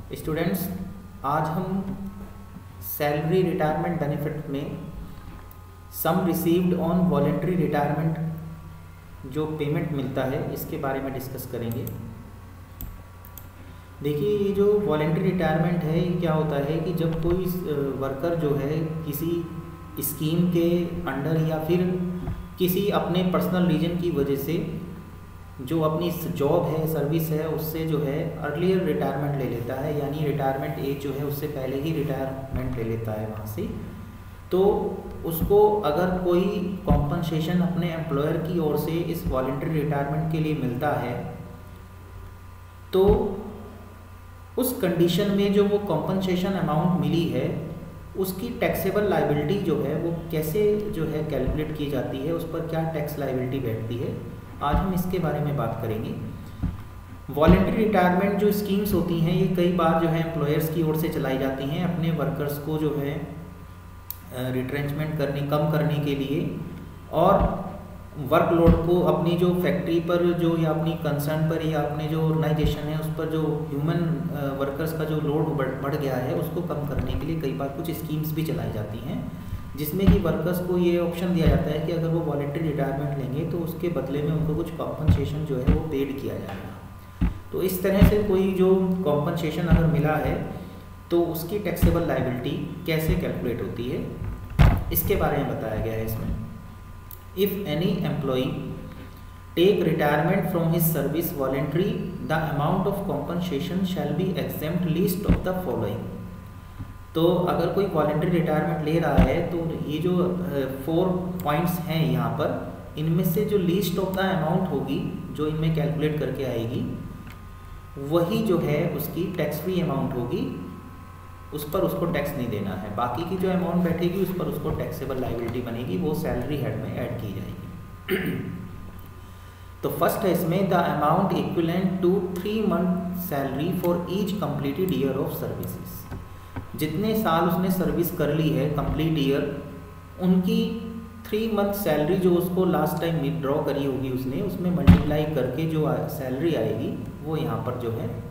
Students, आज हम salary retirement benefit में sum received on voluntary retirement जो पेमेंट मिलता है इसके बारे में डिस्कस करेंगे। देखिए, ये जो वॉलेंट्री रिटायरमेंट है ये क्या होता है कि जब कोई वर्कर जो है किसी स्कीम के अंडर या फिर किसी अपने पर्सनल रीजन की वजह से जो अपनी जॉब है, सर्विस है, उससे जो है अर्लियर रिटायरमेंट ले लेता है, यानी रिटायरमेंट एज जो है उससे पहले ही रिटायरमेंट ले लेता है वहाँ से, तो उसको अगर कोई कॉम्पनसेशन अपने एम्प्लॉयर की ओर से इस वॉलेंट्री रिटायरमेंट के लिए मिलता है तो उस कंडीशन में जो वो कॉम्पनसेशन अमाउंट मिली है उसकी टैक्सेबल लायबिलिटी जो है वो कैसे जो है कैलकुलेट की जाती है, उस पर क्या टैक्स लायबिलिटी बैठती है, आज हम इसके बारे में बात करेंगे। वॉलेंट्री रिटायरमेंट जो स्कीम्स होती हैं ये कई बार जो है एम्प्लॉयर्स की ओर से चलाई जाती हैं अपने वर्कर्स को जो है रिट्रेंचमेंट कम करने के लिए और वर्कलोड को अपनी जो फैक्ट्री पर जो या अपनी कंसर्न पर या अपने जो ऑर्गेनाइजेशन है उस पर जो ह्यूमन वर्कर्स का जो लोड बढ़ गया है उसको कम करने के लिए कई बार कुछ स्कीम्स भी चलाई जाती हैं जिसमें कि वर्कर्स को ये ऑप्शन दिया जाता है कि अगर वो वॉलेंट्री रिटायरमेंट लेंगे तो उसके बदले में उनको कुछ कॉम्पनसेशन जो है वो पेड किया जाएगा। तो इस तरह से कोई जो कॉम्पनसेशन अगर मिला है तो उसकी टैक्सेबल लायबिलिटी कैसे कैलकुलेट होती है इसके बारे में बताया गया है इसमें। If any employee take retirement from his service voluntarily, the amount of compensation shall be exempt least of the following। तो अगर कोई वॉलेंट्री रिटायरमेंट ले रहा है तो ये जो 4 पॉइंट्स हैं यहाँ पर, इनमें से जो लीस्ट ऑफ द अमाउंट होगी जो इनमें कैलकुलेट करके आएगी वही जो है उसकी टैक्स फ्री अमाउंट होगी, उस पर उसको टैक्स नहीं देना है। बाकी की जो अमाउंट बैठेगी उस पर उसको टैक्सेबल लायबिलिटी बनेगी, वो सैलरी हेड में ऐड की जाएगी। तो फर्स्ट है इसमें the amount equivalent to 3 month salary for each completed year of services. जितने साल उसने सर्विस कर ली है कंप्लीट ईयर, उनकी 3 मंथ सैलरी जो उसको लास्ट टाइम विड्रॉ करी होगी उसने, उसमें मल्टीप्लाई करके जो सैलरी आएगी वो यहाँ पर जो है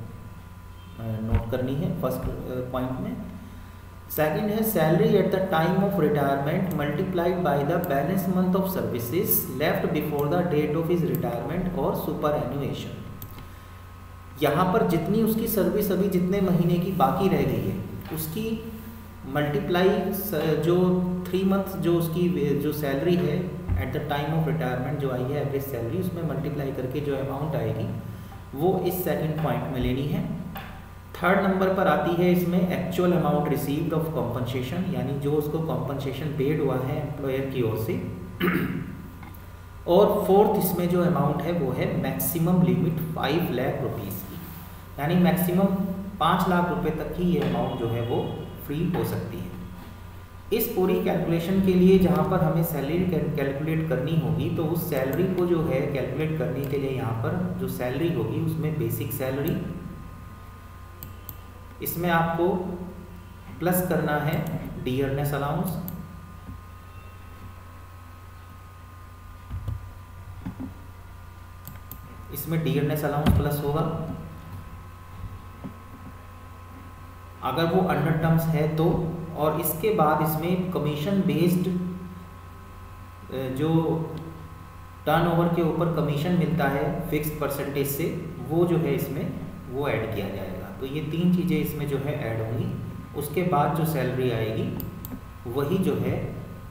नोट करनी है फर्स्ट पॉइंट में। सेकंड है salary at the time of retirement multiplied by the balance month of services left before the date of his retirement और सुपर एनुएशन। यहाँ पर जितनी उसकी सर्विस अभी जितने महीने की बाकी रह गई है उसकी मल्टीप्लाई जो 3 मंथ जो उसकी जो सैलरी है at the time of retirement जो आई है एवरेज सैलरी, उसमें मल्टीप्लाई करके जो अमाउंट आएगी वो इस सेकंड पॉइंट में लेनी है। थर्ड नंबर पर आती है इसमें actual amount received of compensation, यानी जो उसको कॉम्पनसेशन पेड हुआ है एम्प्लॉयर की ओर से। और फोर्थ इसमें जो अमाउंट है वो है मैक्सिमम लिमिट 5 लाख रुपीज़ की, यानी मैक्सिमम 5 लाख रुपए तक ही ये अमाउंट जो है वो फ्री हो सकती है। इस पूरी कैलकुलेशन के लिए जहाँ पर हमें सैलरी कैलकुलेट करनी होगी तो उस सैलरी को जो है कैलकुलेट करने के लिए यहाँ पर जो सैलरी होगी उसमें बेसिक सैलरी, इसमें आपको प्लस करना है डियरनेस अलाउंस, इसमें डियरनेस अलाउंस प्लस होगा अगर वो अंडर टर्म्स है तो, और इसके बाद इसमें कमीशन बेस्ड जो टर्नओवर के ऊपर कमीशन मिलता है फिक्स परसेंटेज से, वो जो है इसमें वो ऐड किया जाएगा। तो ये 3 चीज़ें इसमें जो है ऐड होंगी। उसके बाद जो सैलरी आएगी वही जो है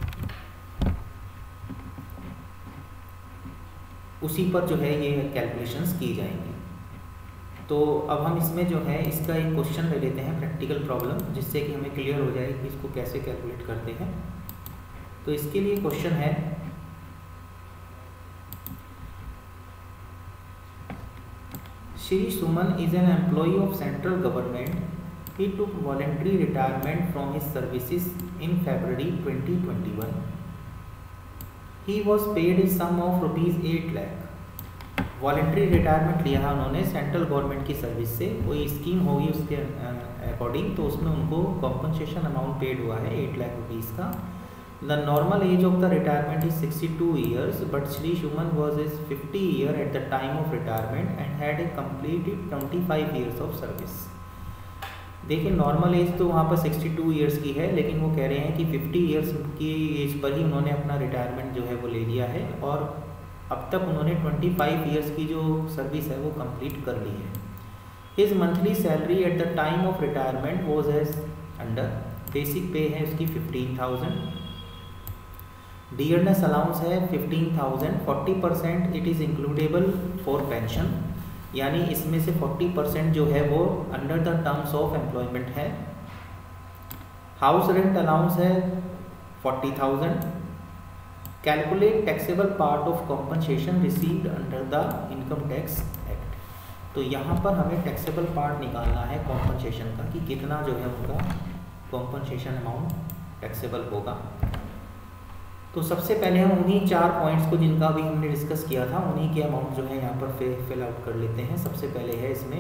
उसी पर जो है ये कैलकुलेशंस की जाएंगी। तो अब हम इसमें जो है इसका एक क्वेश्चन ले लेते हैं प्रैक्टिकल प्रॉब्लम, जिससे कि हमें क्लियर हो जाए कि इसको कैसे कैलकुलेट करते हैं। तो इसके लिए क्वेश्चन है Shri Suman is an employee of central government. He took voluntary retirement from his services in February 2021. He was paid a sum of rupees 8 lakh. Voluntary retirement लिया है उन्होंने सेंट्रल गवर्नमेंट की सर्विस से, कोई scheme होगी उसके according, तो उसमें उनको कॉम्पनसेशन अमाउंट पेड हुआ है 8 लाख रुपीज़ का। The normal age of the retirement is 62 years, but Shri Shuman was his 50 year at the time of retirement and had completed 25 years of service. देखिए normal age तो वहाँ पर 62 years की है, लेकिन वो कह रहे हैं कि 50 ईयर्स की एज पर ही उन्होंने अपना रिटायरमेंट जो है वो ले लिया है, और अब तक उन्होंने 25 ईयर्स की जो सर्विस है वो कंप्लीट कर ली है। His monthly salary at the time of retirement was as under, basic pay है उसकी 15,000, डियरनेस अलाउंस है 15,000, 40% it is includable for pension, यानी इसमें से 40% जो है वो under the terms of employment है। हाउस रेंट अलाउंस है 40,000। Calculate taxable part of compensation received under the income tax act. तो यहाँ पर हमें टैक्सेबल पार्ट निकालना है कॉम्पनसेशन का कि कितना जो है उनका कॉम्पनसेशन अमाउंट टैक्सेबल होगा। तो सबसे पहले हम उन्हीं 4 पॉइंट्स को जिनका भी हमने डिस्कस किया था उन्हीं के अमाउंट जो है यहाँ पर फिल आउट कर लेते हैं। सबसे पहले है इसमें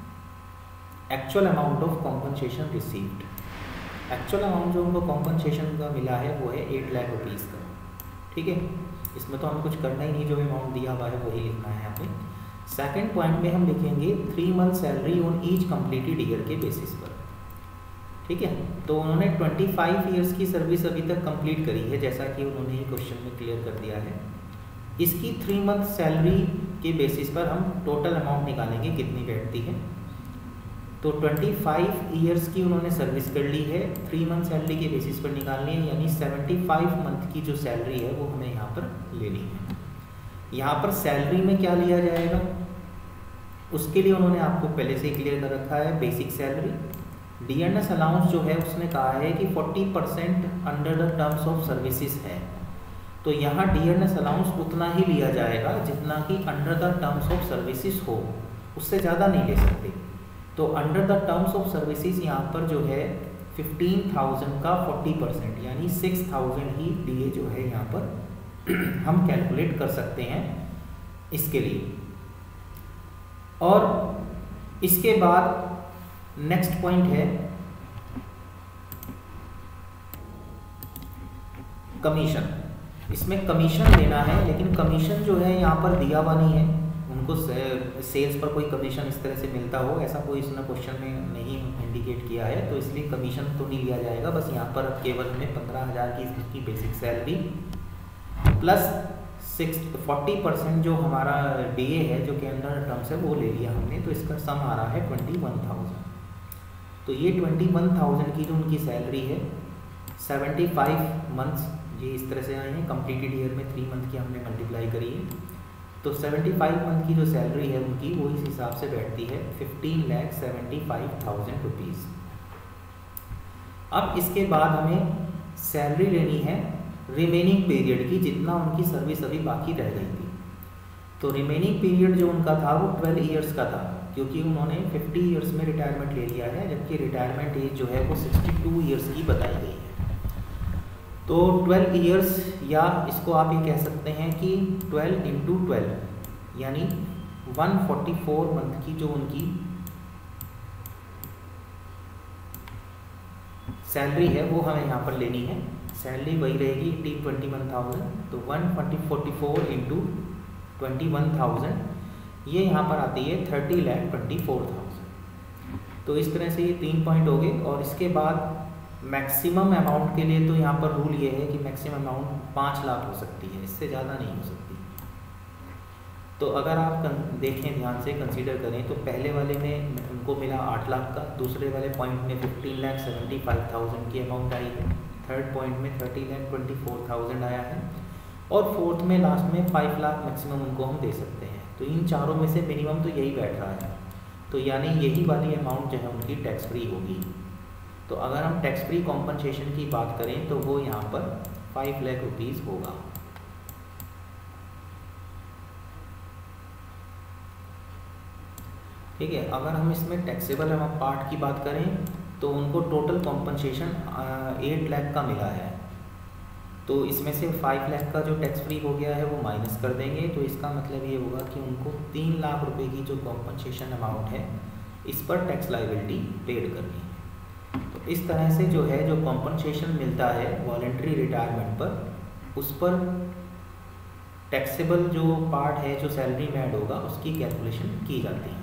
actual amount of compensation received. Actual amount जो उनको कॉम्पनसेशन का मिला है वो है 8 लाख रुपीज़ का, ठीक है। इसमें तो हमें कुछ करना ही नहीं, जो अमाउंट दिया हुआ है वही लिखना है यहाँ पे। सेकेंड पॉइंट में हम लिखेंगे 3 month salary on each completed year के बेसिस पर, ठीक है। तो उन्होंने 25 ईयर्स की सर्विस अभी तक कंप्लीट करी है, जैसा कि उन्होंने ही क्वेश्चन में क्लियर कर दिया है। इसकी 3 मंथ सैलरी के बेसिस पर हम टोटल अमाउंट निकालेंगे कितनी बैठती है। तो 25 ईयर्स की उन्होंने सर्विस कर ली है, 3 मंथ सैलरी के बेसिस पर निकालनी है, यानी 75 मंथ की जो सैलरी है वो हमें यहाँ पर लेनी है। यहाँ पर सैलरी में क्या लिया जाएगा उसके लिए उन्होंने आपको पहले से ही क्लियर कर रखा है, बेसिक सैलरी। डियरनेस अलाउंस जो है उसने कहा है कि 40% under the terms of services है, तो यहाँ डियरनेस अलाउंस उतना ही लिया जाएगा जितना कि under the terms of services हो, उससे ज़्यादा नहीं ले सकते। तो under the terms of services यहाँ पर जो है 15,000 का 40% यानी 6,000 ही डीए जो है यहाँ पर हम कैलकुलेट कर सकते हैं इसके लिए। और इसके बाद नेक्स्ट पॉइंट है कमीशन। इसमें कमीशन देना है, लेकिन कमीशन जो है यहाँ पर दिया हुआ नहीं है, उनको सेल्स पर कोई कमीशन इस तरह से मिलता हो ऐसा कोई इसने क्वेश्चन में नहीं इंडिकेट किया है, तो इसलिए कमीशन तो नहीं लिया जाएगा। बस यहाँ पर केवल हमें 15,000 की इसकी बेसिक सैलरी प्लस 40% जो हमारा डीए है जो कि अंडर टर्म्स है वो ले लिया हमने, तो इसका सम आ रहा है 21,000। तो ये 21,000 की जो उनकी सैलरी है 75 मंथ्स ये इस तरह से आए हैं, कंप्लीटेड ईयर में 3 मंथ की हमने मल्टीप्लाई करी है, तो 75 मंथ की जो सैलरी है उनकी वो इस हिसाब से बैठती है 15,75,000 रुपीज़। अब इसके बाद हमें सैलरी लेनी है रिमेनिंग पीरियड की, जितना उनकी सर्विस अभी बाकी रह गई थी। तो रिमेनिंग पीरियड जो उनका था वो 12 ईयर्स का था, क्योंकि उन्होंने 50 ईयर्स में रिटायरमेंट ले लिया है, जबकि रिटायरमेंट एज जो है वो 62 ईयर्स की बताई गई है। तो 12 ईयर्स, या इसको आप ये कह सकते हैं कि 12 × 12 यानी 144 मंथ की जो उनकी सैलरी है वो हमें यहाँ पर लेनी है। सैलरी वही रहेगी 21,000, तो 144 × 21,000 ये यहाँ पर आती है 30,24,000। तो इस तरह से ये 3 पॉइंट हो गए। और इसके बाद मैक्सिमम अमाउंट के लिए तो यहाँ पर रूल ये है कि मैक्सिमम अमाउंट 5 लाख हो सकती है, इससे ज़्यादा नहीं हो सकती। तो अगर आप देखें ध्यान से कंसीडर करें तो पहले वाले में उनको मिला 8 लाख का, दूसरे वाले पॉइंट में 15,75,000 की अमाउंट आई है, थर्ड पॉइंट में 30,24,000 आया है, और फोर्थ में लास्ट में 5 लाख मैक्सिमम उनको हम दे सकते हैं। तो इन चारों में से मिनिमम तो यही बैठ रहा है, तो यानी यही वाली अमाउंट जो है उनकी टैक्स फ्री होगी। तो अगर हम टैक्स फ्री कॉम्पनसेशन की बात करें तो वो यहाँ पर 5 लाख रुपीज़ होगा। ठीक है। अगर हम इसमें टैक्सेबल पार्ट की बात करें तो उनको टोटल कॉम्पनसेशन 8 लाख का मिला है, तो इसमें से 5 लाख का जो टैक्स फ्री हो गया है वो माइनस कर देंगे, तो इसका मतलब ये होगा कि उनको 3 लाख रुपए की जो कॉम्पनसेशन अमाउंट है इस पर टैक्स लायबिलिटी पेड करनी है। तो इस तरह से जो है जो कॉम्पनसेशन मिलता है वॉलंटरी रिटायरमेंट पर, उस पर टैक्सेबल जो पार्ट है जो सैलरी में ऐड होगा उसकी कैलकुलेशन की जाती है।